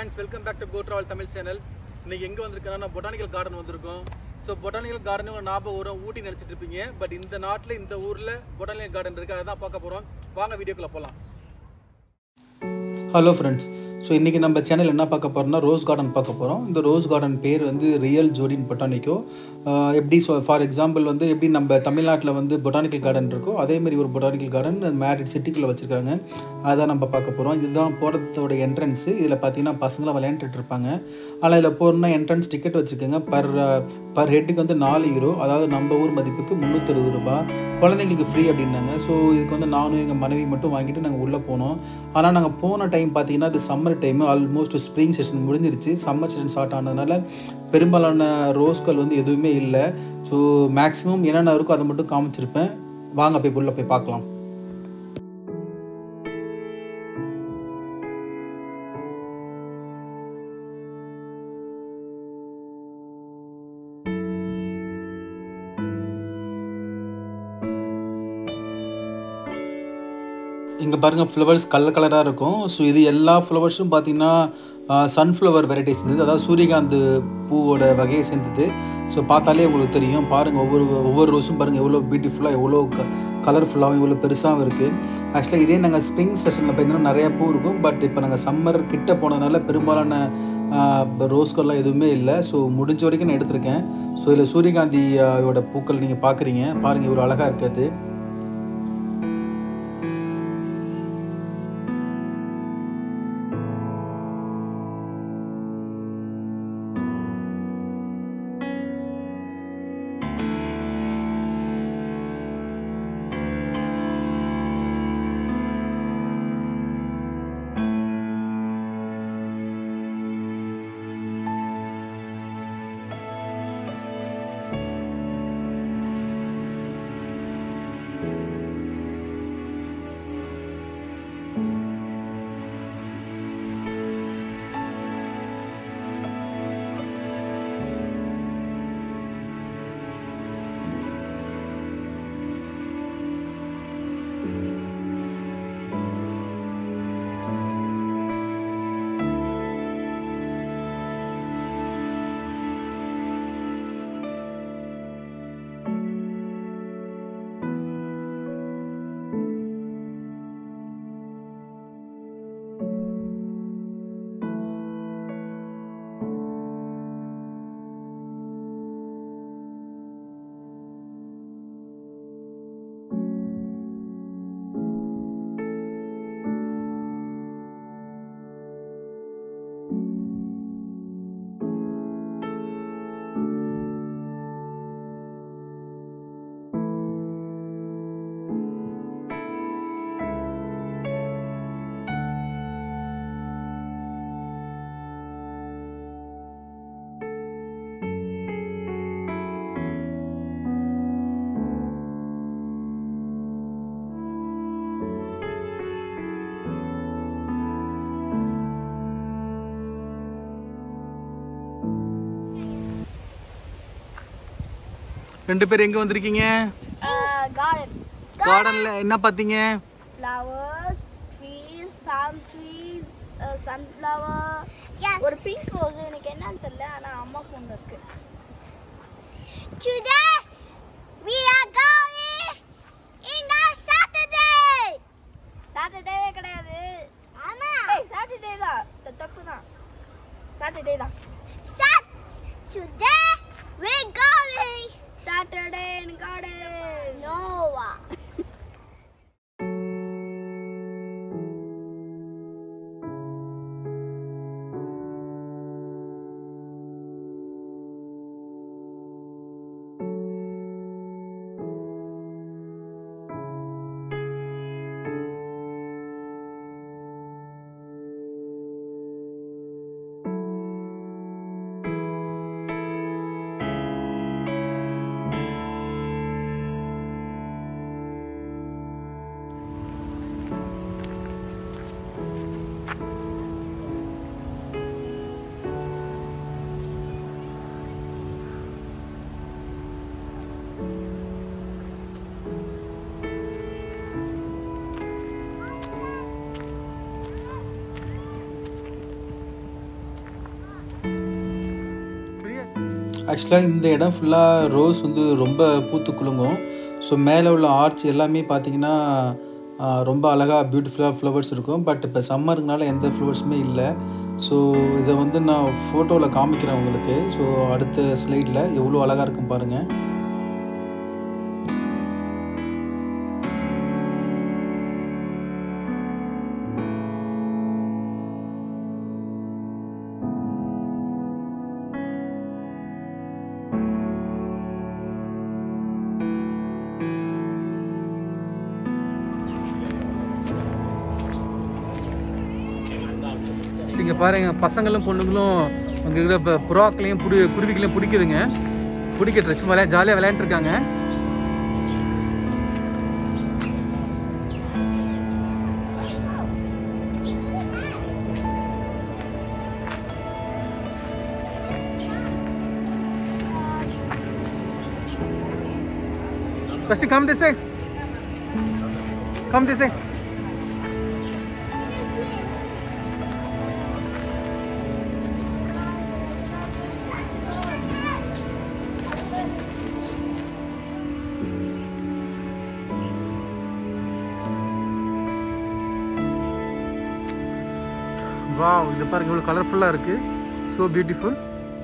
friends, welcome back to Go Travel Tamil channel. இன்னைக்கு எங்க வந்திருக்கேன்னா பொட்டானிக்கல் கார்டன் வந்திருக்கோம். ஸோ பொட்டானிக்கல் கார்டன் ஒரு ஞாபகம் வரும், ஊட்டி நினைச்சிட்டு இருப்பீங்க. பட் இந்த நாட்டில் இந்த ஊரில் பொட்டானிக்கல் கார்டன் இருக்குது, அதை தான் பார்க்க போகிறோம். வாங்க வீடியோக்குள்ளே போகலாம். ஹலோ ஃப்ரெண்ட்ஸ், ஸோ இன்றைக்கி நம்ம சேனல் என்ன பார்க்க போகிறோம்னா ரோஸ் கார்டன் பார்க்க போகிறோம். இந்த ரோஸ் கார்டன் பேர் வந்து ரியல் ஜோடின் பொட்டானிக்கோ. எப்படி ஃபார் எக்ஸாம்பிள் வந்து எப்படி நம்ம தமிழ்நாட்டில் வந்து பொட்டானிக்கல் கார்டன் இருக்கோ அதேமாதிரி ஒரு பொட்டானிக்கல் கார்டன் மேரிட் சிட்டிக்குள்ளே வச்சுருக்காங்க. அதான் நம்ம பார்க்க போகிறோம். இதுதான் போகிறதோட என்ட்ரன்ஸு. இதில் பார்த்தீங்கன்னா பசங்களாம் விளையாண்டுட்டு இருப்பாங்க. ஆனால் இதில் போகிறோன்னா என்ட்ரன்ஸ் டிக்கெட் வச்சுக்கோங்க. பர் ஹெட்டுக்கு வந்து 4 யூரோ, அதாவது நம்ம ஊர் மதிப்புக்கு 360 ரூபா. குழந்தைங்களுக்கு ஃப்ரீ அப்படின்னாங்க. ஸோ இதுக்கு வந்து நானும் எங்கள் மனைவி மட்டும் வாங்கிட்டு நாங்கள் உள்ளே போனோம். ஆனால் நாங்கள் போன டைம் பார்த்தீங்கன்னா அது summer time, almost spring session முடிஞ்சிருச்சு. சம்மர் செஷன் ஸ்டார்ட் ஆனதுனால பெரும்பாலான ரோஸ்கள் வந்து எதுவுமே இல்லை. ஸோ மேக்ஸிமம் என்னென்ன இருக்கோ அதை மட்டும் காமிச்சிருப்பேன். வாங்க போய் உள்ளே போய் பார்க்கலாம். இங்கே பாருங்கள், ஃப்ளவர்ஸ் கலராக இருக்கும். ஸோ இது எல்லா ஃப்ளவர்ஸும் பார்த்திங்கன்னா சன்ஃப்ளவர் வெரைட்டிஸ் இருந்தது, அதாவது சூரியகாந்த் பூவோட வகையை சேர்ந்தது. ஸோ பார்த்தாலே உங்களுக்கு தெரியும். பாருங்கள், ஒவ்வொரு ரோஸும் பாருங்கள் எவ்வளோ பியூட்டிஃபுல்லாக, எவ்வளோ கலர்ஃபுல்லாகவும் எவ்வளோ பெருசாகவும் இருக்குது. ஆக்சுவலாக இதே நாங்கள் ஸ்ப்ரிங் செஷனில் பார்த்தீங்கன்னா நிறையா பூ இருக்கும். பட் இப்போ நாங்கள் சம்மர் கிட்ட போனதுனால பெரும்பாலான ரோஸ்கள்லாம் எதுவுமே இல்லை. ஸோ முடிஞ்ச வரைக்கும் நான் எடுத்திருக்கேன். ஸோ இதில் சூரியகாந்தியோட பூக்கள் நீங்கள் பார்க்குறீங்க. பாருங்கள் இவ்வளோ அழகாக இருக்குது. ரெண்டு பேர் எங்கே வந்திருக்கீங்க? கார்டன்ல என்ன பார்த்தீங்க? flowers, trees, palm trees, sunflower. Yes. ஒரு pink rose எனக்கு என்னன்னு தெரியல, ஆனா அம்மா ஃபோன்ல இருக்கு. Today we are going in a Saturday. Saturday கிடையாது. ஆமா. ஏய் Saturday தான். தப்பு தான். Saturday தான். Today we going Saturday in garden. No. ஆக்சுவலாக இந்த இடம் ஃபுல்லாக ரோஸ் வந்து ரொம்ப பூத்து குலுங்கும். ஸோ மேலே உள்ள ஆர்ச் எல்லாமே பார்த்திங்கன்னா ரொம்ப அழகாக பியூட்டிஃபுல்லாக ஃப்ளவர்ஸ் இருக்கும். பட் இப்போ சம்மருங்கனால எந்த ஃப்ளவர்ஸுமே இல்லை. ஸோ இதை வந்து நான் ஃபோட்டோவில் காமிக்கிறேன் உங்களுக்கு. ஸோ அடுத்த ஸ்லைடில் எவ்வளோ அழகாக இருக்கும் பாருங்கள். இங்கே பாருங்கள், பசங்களும் பொண்ணுங்களும் அங்கே இருக்கிற புறாக்களையும் குருவிகளையும் பிடிக்குதுங்க. பிடிக்க ட்ரெஸ் மேலே ஜாலியாக விளையாண்டுருக்காங்க. First come this way. Come this way. Wow, இது பாருங்க இவ்வளோ கலர்ஃபுல்லாக இருக்குது. So beautiful.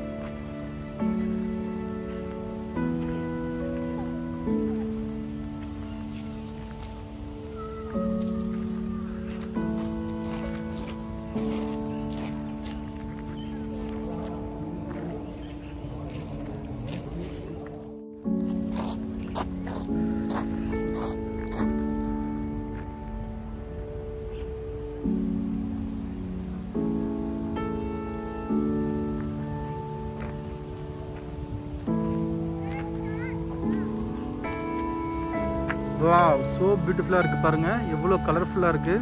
வாவ், ஸோ பியூட்டிஃபுல்லாக இருக்குது பாருங்கள், எவ்வளோ கலர்ஃபுல்லாக இருக்குது.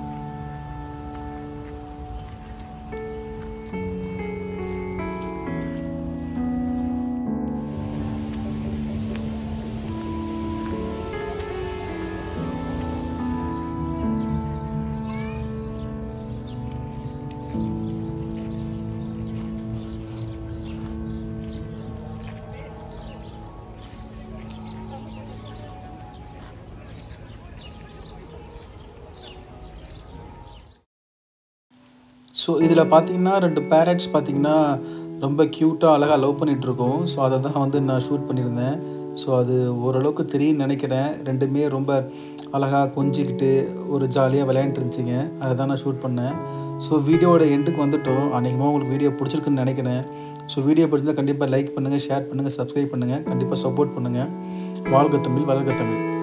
ஸோ இதில் பார்த்தீங்கன்னா 2 பேரட்ஸ் பார்த்தீங்கன்னா ரொம்ப க்யூட்டாக அழகாக லவ் பண்ணிகிட்ருக்கோம். ஸோ அதை தான் வந்து நான் ஷூட் பண்ணியிருந்தேன். ஸோ அது ஓரளவுக்கு தெரியும்னு நினைக்கிறேன். ரெண்டுமே ரொம்ப அழகாக கொஞ்சிக்கிட்டு ஒரு ஜாலியாக விளையாண்டுருந்துச்சிங்க. அதை தான் நான் ஷூட் பண்ணேன். ஸோ வீடியோவோட எண்டுக்கு வந்துட்டோம். அநேகமாக உங்களுக்கு வீடியோ பிடிச்சிருக்குன்னு நினைக்கிறேன். ஸோ வீடியோ பிடிச்சிருந்தால் கண்டிப்பாக லைக் பண்ணுங்கள், ஷேர் பண்ணுங்கள், சப்ஸ்கிரைப் பண்ணுங்கள், கண்டிப்பாக சப்போர்ட் பண்ணுங்கள். வாழ்க தமிழ், வளர்க தமிழ்.